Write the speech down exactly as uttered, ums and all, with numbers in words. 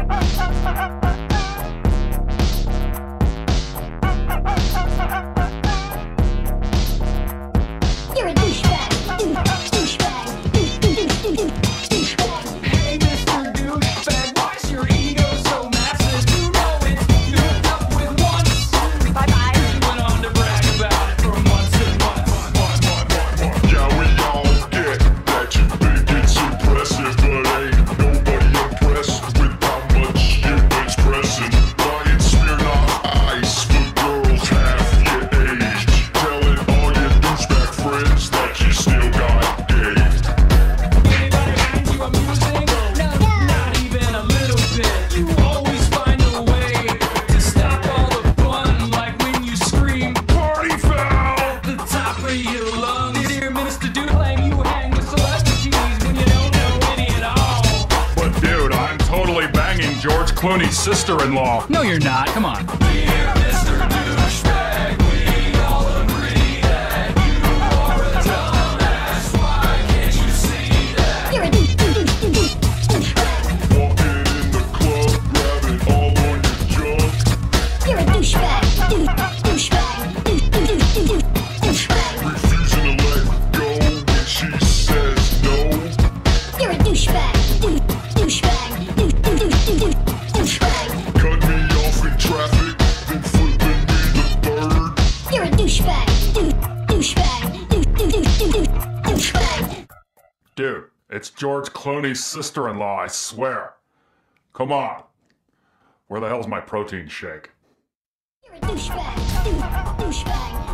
You're a douchebag. Douchebag. Douchebag. Hey, Mister Douchebag, why's your ego so massive? You know it's you hooked up with once. Bye-bye. You went on to brag about it for months and months. Yeah, we all get that you think it's impressive, but ain't nobody impressed with how much you expressing. Buying Smirnoff Ice for girls half your age, telling all your douchebag friends that you still got game. Anybody find you amusing? No, not even a little bit. You always find a way to stop all the fun, like when you scream "Party foul" at the top of your lungs. Did hear Mister Dude claim you hang with celebrities when you don't know any at all? But dude, I'm totally banging George Clooney's sister-in-law. No, you're not. Come on. Dear Mister Douchebag, we all agree that you are a dumbass. Why can't you see that? You're a douche- douche- douche- douchebag. Walking in the club, grabbing all on your junk. You're a douchebag. Douche- Douchebag. Douche- douche- douche- Douchebag. Refusing to let go when she says no. You're a douchebag. Douche- Douchebag. Douche- douche- douche- Douchebag. Cut me off in traffic, then flipping me the bird. You're a douchebag. Douche- Douchebag. Douche- douche- douche- Douchebag. Dude, it's George Clooney's sister-in-law, I swear. Come on. Where the hell's my protein shake? You're a douchebag. Douche- Douchebag.